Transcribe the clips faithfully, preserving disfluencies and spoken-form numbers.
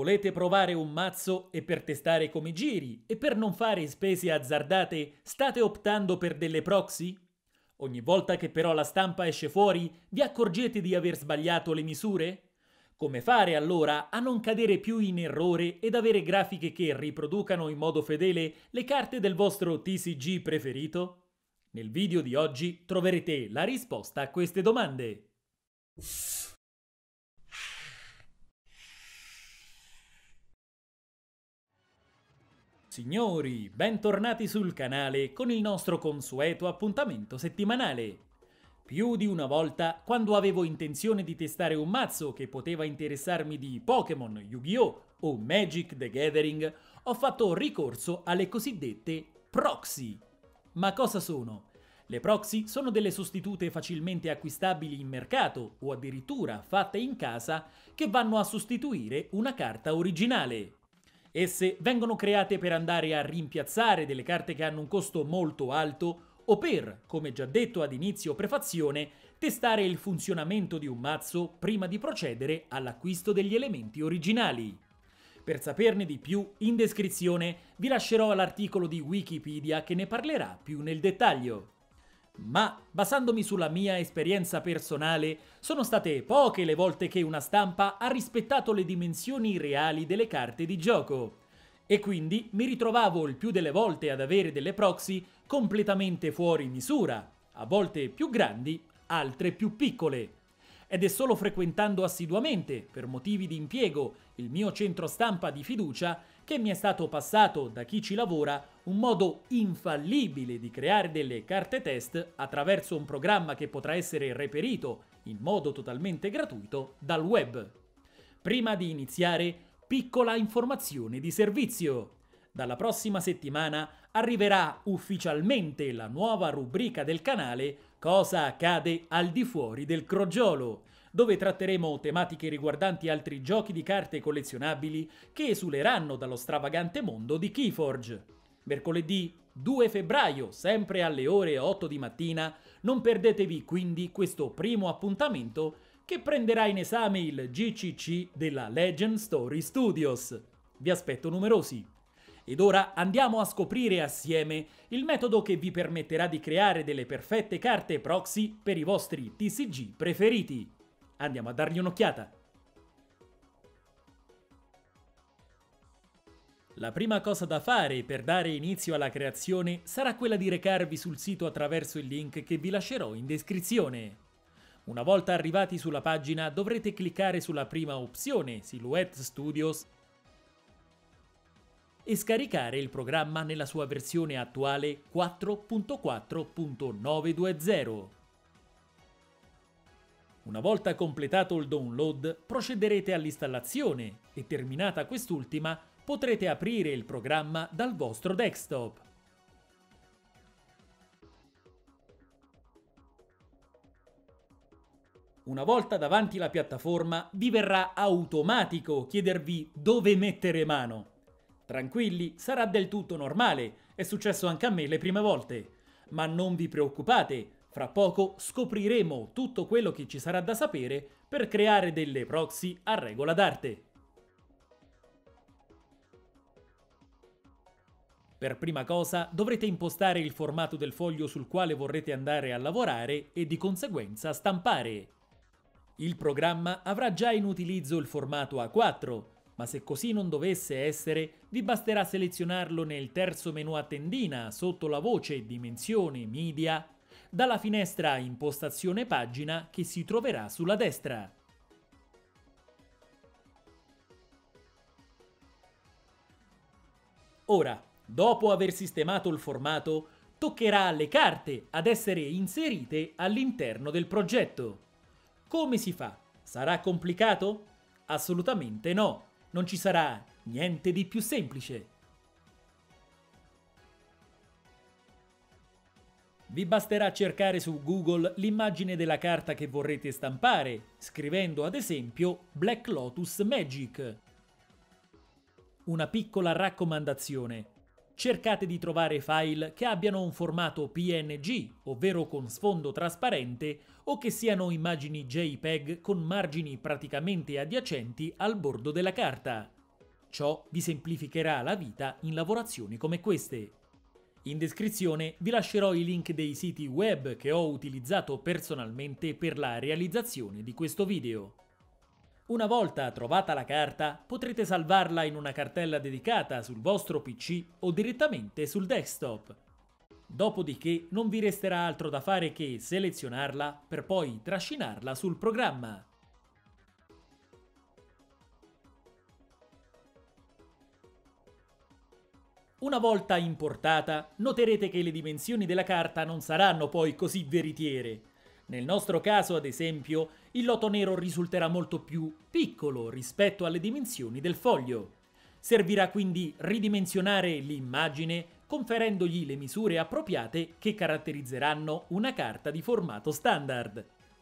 Volete provare un mazzo e per testare come giri e per non fare spese azzardate state optando per delle proxy? Ogni volta che però la stampa esce fuori vi accorgete di aver sbagliato le misure? Come fare allora a non cadere più in errore ed avere grafiche che riproducano in modo fedele le carte del vostro T C G preferito? Nel video di oggi troverete la risposta a queste domande. Signori, bentornati sul canale con il nostro consueto appuntamento settimanale. Più di una volta, quando avevo intenzione di testare un mazzo che poteva interessarmi di Pokémon, Yu-Gi-Oh! O Magic the Gathering, ho fatto ricorso alle cosiddette proxy. Ma cosa sono? Le proxy sono delle sostitute facilmente acquistabili in mercato o addirittura fatte in casa che vanno a sostituire una carta originale. Esse vengono create per andare a rimpiazzare delle carte che hanno un costo molto alto o per, come già detto ad inizio prefazione, testare il funzionamento di un mazzo prima di procedere all'acquisto degli elementi originali. Per saperne di più, in descrizione vi lascerò l'articolo di Wikipedia che ne parlerà più nel dettaglio. Ma, basandomi sulla mia esperienza personale, sono state poche le volte che una stampa ha rispettato le dimensioni reali delle carte di gioco. E quindi mi ritrovavo il più delle volte ad avere delle proxy completamente fuori misura, a volte più grandi, altre più piccole. Ed è solo frequentando assiduamente, per motivi di impiego, il mio centro stampa di fiducia che mi è stato passato da chi ci lavora un modo infallibile di creare delle carte test attraverso un programma che potrà essere reperito in modo totalmente gratuito dal web. Prima di iniziare, piccola informazione di servizio. Dalla prossima settimana arriverà ufficialmente la nuova rubrica del canale Cosa accade al di fuori del crogiolo, dove tratteremo tematiche riguardanti altri giochi di carte collezionabili che esuleranno dallo stravagante mondo di Keyforge. Mercoledì due febbraio, sempre alle ore otto di mattina, non perdetevi quindi questo primo appuntamento che prenderà in esame il G C C della Legend Story Studios. Vi aspetto numerosi. Ed ora andiamo a scoprire assieme il metodo che vi permetterà di creare delle perfette carte proxy per i vostri T C G preferiti. Andiamo a dargli un'occhiata. La prima cosa da fare per dare inizio alla creazione sarà quella di recarvi sul sito attraverso il link che vi lascerò in descrizione. Una volta arrivati sulla pagina dovrete cliccare sulla prima opzione, Silhouette Studios, e scaricare il programma nella sua versione attuale quattro punto quattro punto novecentoventi. Una volta completato il download, procederete all'installazione e terminata quest'ultima potrete aprire il programma dal vostro desktop. Una volta davanti alla piattaforma vi verrà automatico chiedervi dove mettere mano. Tranquilli, sarà del tutto normale, è successo anche a me le prime volte. Ma non vi preoccupate, fra poco scopriremo tutto quello che ci sarà da sapere per creare delle proxy a regola d'arte. Per prima cosa dovrete impostare il formato del foglio sul quale vorrete andare a lavorare e di conseguenza stampare. Il programma avrà già in utilizzo il formato A quattro, ma se così non dovesse essere, vi basterà selezionarlo nel terzo menu a tendina sotto la voce Dimensione Media, dalla finestra Impostazione Pagina che si troverà sulla destra. Ora, dopo aver sistemato il formato, toccherà alle carte ad essere inserite all'interno del progetto. Come si fa? Sarà complicato? Assolutamente no, non ci sarà niente di più semplice. Vi basterà cercare su Google l'immagine della carta che vorrete stampare, scrivendo ad esempio Black Lotus Magic. Una piccola raccomandazione: cercate di trovare file che abbiano un formato P N G, ovvero con sfondo trasparente, o che siano immagini JPEG con margini praticamente adiacenti al bordo della carta. Ciò vi semplificherà la vita in lavorazioni come queste. In descrizione vi lascerò i link dei siti web che ho utilizzato personalmente per la realizzazione di questo video. Una volta trovata la carta, potrete salvarla in una cartella dedicata sul vostro P C o direttamente sul desktop. Dopodiché non vi resterà altro da fare che selezionarla per poi trascinarla sul programma. Una volta importata, noterete che le dimensioni della carta non saranno poi così veritiere. Nel nostro caso, ad esempio, il loto nero risulterà molto più piccolo rispetto alle dimensioni del foglio. Servirà quindi ridimensionare l'immagine conferendogli le misure appropriate che caratterizzeranno una carta di formato standard.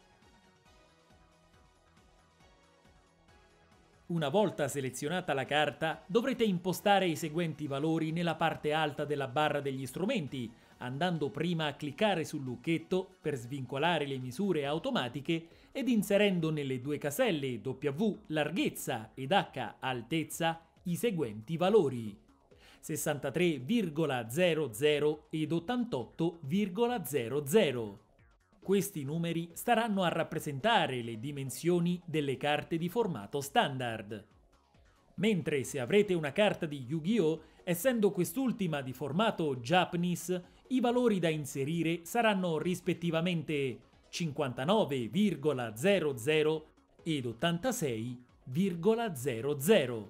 Una volta selezionata la carta, dovrete impostare i seguenti valori nella parte alta della barra degli strumenti, andando prima a cliccare sul lucchetto per svincolare le misure automatiche ed inserendo nelle due caselle W larghezza ed H altezza i seguenti valori: sessantatré virgola zero zero ed ottantotto virgola zero zero. Questi numeri staranno a rappresentare le dimensioni delle carte di formato standard. Mentre se avrete una carta di Yu-Gi-Oh!, essendo quest'ultima di formato Japanese, i valori da inserire saranno rispettivamente cinquantanove virgola zero zero ed ottantasei virgola zero zero.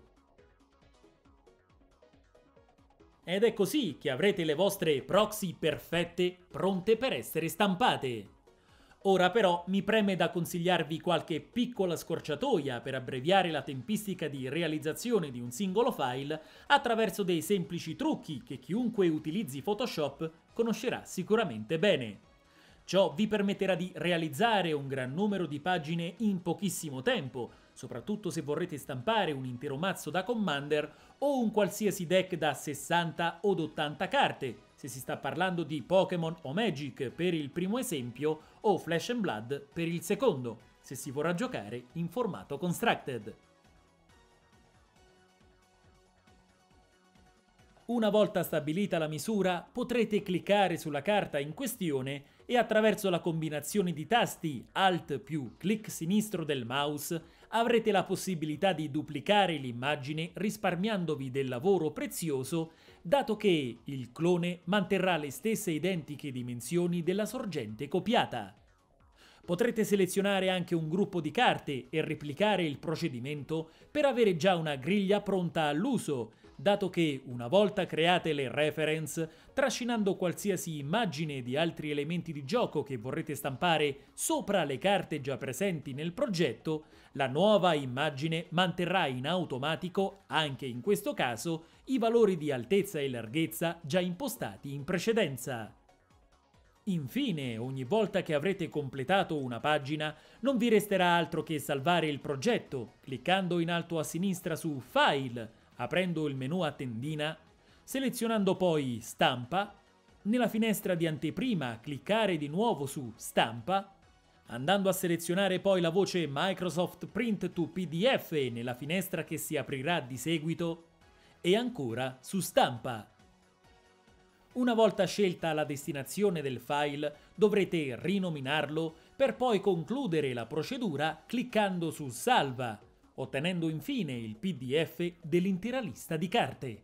Ed è così che avrete le vostre proxy perfette pronte per essere stampate. Ora però mi preme da consigliarvi qualche piccola scorciatoia per abbreviare la tempistica di realizzazione di un singolo file attraverso dei semplici trucchi che chiunque utilizzi Photoshop conoscerà sicuramente bene. Ciò vi permetterà di realizzare un gran numero di pagine in pochissimo tempo, soprattutto se vorrete stampare un intero mazzo da Commander o un qualsiasi deck da sessanta od ottanta carte, se si sta parlando di Pokémon o Magic per il primo esempio o Flesh and Blood per il secondo, se si vorrà giocare in formato constructed. Una volta stabilita la misura, potrete cliccare sulla carta in questione e attraverso la combinazione di tasti Alt più clic sinistro del mouse avrete la possibilità di duplicare l'immagine risparmiandovi del lavoro prezioso, dato che il clone manterrà le stesse identiche dimensioni della sorgente copiata. Potrete selezionare anche un gruppo di carte e replicare il procedimento per avere già una griglia pronta all'uso, dato che una volta create le reference, trascinando qualsiasi immagine di altri elementi di gioco che vorrete stampare sopra le carte già presenti nel progetto, la nuova immagine manterrà in automatico, anche in questo caso, i valori di altezza e larghezza già impostati in precedenza. Infine, ogni volta che avrete completato una pagina, non vi resterà altro che salvare il progetto, cliccando in alto a sinistra su File, aprendo il menu a tendina, selezionando poi Stampa, nella finestra di anteprima cliccare di nuovo su Stampa, andando a selezionare poi la voce Microsoft Print to P D F nella finestra che si aprirà di seguito, e ancora su Stampa. Una volta scelta la destinazione del file, dovrete rinominarlo per poi concludere la procedura cliccando su Salva, ottenendo infine il P D F dell'intera lista di carte.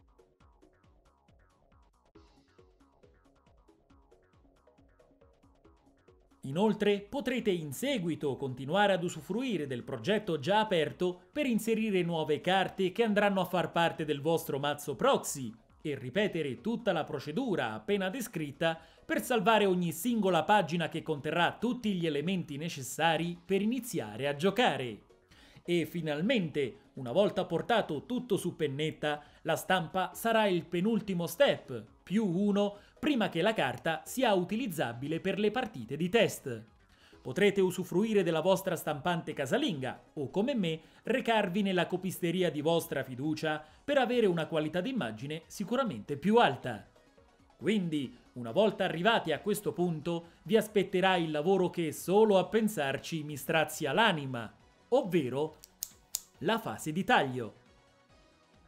Inoltre potrete in seguito continuare ad usufruire del progetto già aperto per inserire nuove carte che andranno a far parte del vostro mazzo proxy e ripetere tutta la procedura appena descritta per salvare ogni singola pagina che conterrà tutti gli elementi necessari per iniziare a giocare. E finalmente, una volta portato tutto su pennetta, la stampa sarà il penultimo step, più uno, prima che la carta sia utilizzabile per le partite di test. Potrete usufruire della vostra stampante casalinga o, come me, recarvi nella copisteria di vostra fiducia per avere una qualità d'immagine sicuramente più alta. Quindi, una volta arrivati a questo punto, vi aspetterà il lavoro che solo a pensarci mi strazia l'anima, ovvero la fase di taglio.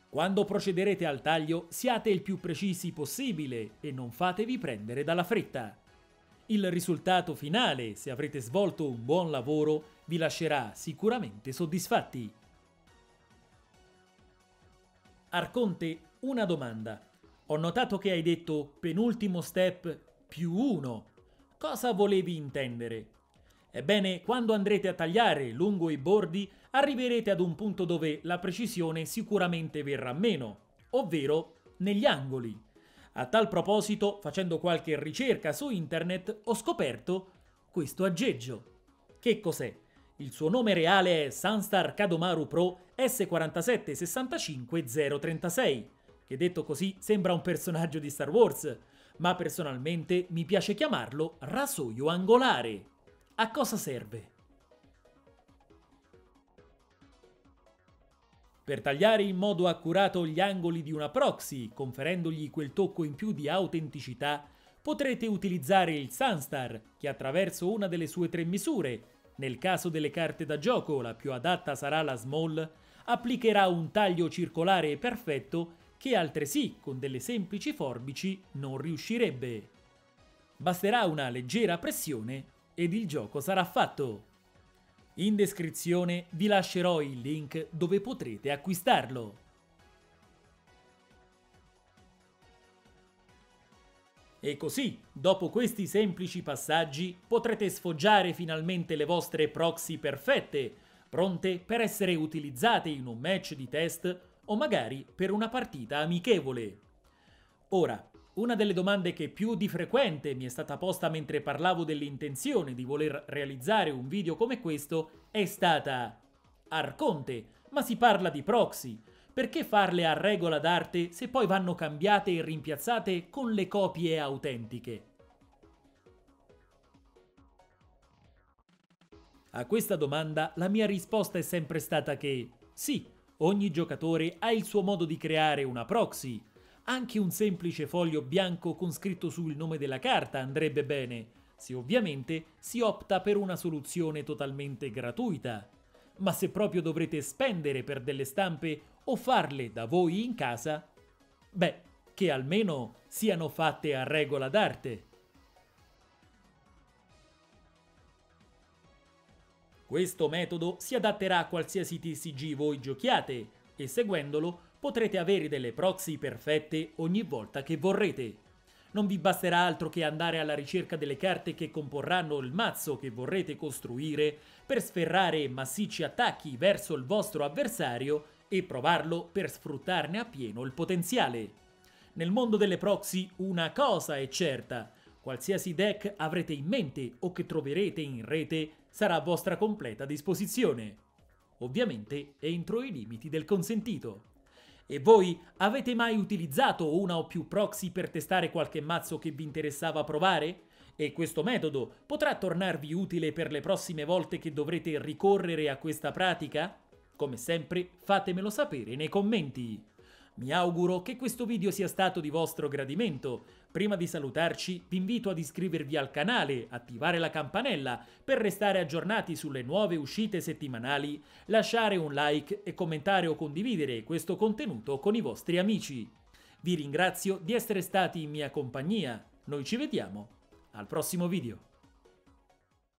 Quando procederete al taglio, siate il più precisi possibile e non fatevi prendere dalla fretta. Il risultato finale, se avrete svolto un buon lavoro, vi lascerà sicuramente soddisfatti. Arconte, una domanda. Ho notato che hai detto penultimo step più uno. Cosa volevi intendere? Ebbene, quando andrete a tagliare lungo i bordi, arriverete ad un punto dove la precisione sicuramente verrà meno, ovvero negli angoli. A tal proposito, facendo qualche ricerca su internet, ho scoperto questo aggeggio. Che cos'è? Il suo nome reale è Sunstar Kadomaru Pro S quattro sette sei cinque zero tre sei, che detto così sembra un personaggio di Star Wars, ma personalmente mi piace chiamarlo rasoio angolare. A cosa serve? Per tagliare in modo accurato gli angoli di una proxy, conferendogli quel tocco in più di autenticità, potrete utilizzare il Sunstar, che attraverso una delle sue tre misure, nel caso delle carte da gioco la più adatta sarà la Small, applicherà un taglio circolare perfetto che altresì con delle semplici forbici non riuscirebbe. Basterà una leggera pressione ed il gioco sarà fatto. In descrizione vi lascerò il link dove potrete acquistarlo. E così, dopo questi semplici passaggi, potrete sfoggiare finalmente le vostre proxy perfette, pronte per essere utilizzate in un match di test o magari per una partita amichevole. Ora, una delle domande che più di frequente mi è stata posta mentre parlavo dell'intenzione di voler realizzare un video come questo è stata: Arconte, ma si parla di proxy, perché farle a regola d'arte se poi vanno cambiate e rimpiazzate con le copie autentiche? A questa domanda la mia risposta è sempre stata che sì, ogni giocatore ha il suo modo di creare una proxy. Anche un semplice foglio bianco con scritto sul nome della carta andrebbe bene, se ovviamente si opta per una soluzione totalmente gratuita. Ma se proprio dovrete spendere per delle stampe o farle da voi in casa, beh, che almeno siano fatte a regola d'arte. Questo metodo si adatterà a qualsiasi T C G voi giochiate e seguendolo potrete avere delle proxy perfette ogni volta che vorrete. Non vi basterà altro che andare alla ricerca delle carte che comporranno il mazzo che vorrete costruire per sferrare massicci attacchi verso il vostro avversario e provarlo per sfruttarne appieno il potenziale. Nel mondo delle proxy una cosa è certa: qualsiasi deck avrete in mente o che troverete in rete sarà a vostra completa disposizione. Ovviamente entro i limiti del consentito. E voi avete mai utilizzato una o più proxy per testare qualche mazzo che vi interessava provare? E questo metodo potrà tornarvi utile per le prossime volte che dovrete ricorrere a questa pratica? Come sempre, fatemelo sapere nei commenti. Mi auguro che questo video sia stato di vostro gradimento. Prima di salutarci, vi invito ad iscrivervi al canale, attivare la campanella per restare aggiornati sulle nuove uscite settimanali, lasciare un like e commentare o condividere questo contenuto con i vostri amici. Vi ringrazio di essere stati in mia compagnia. Noi ci vediamo al prossimo video.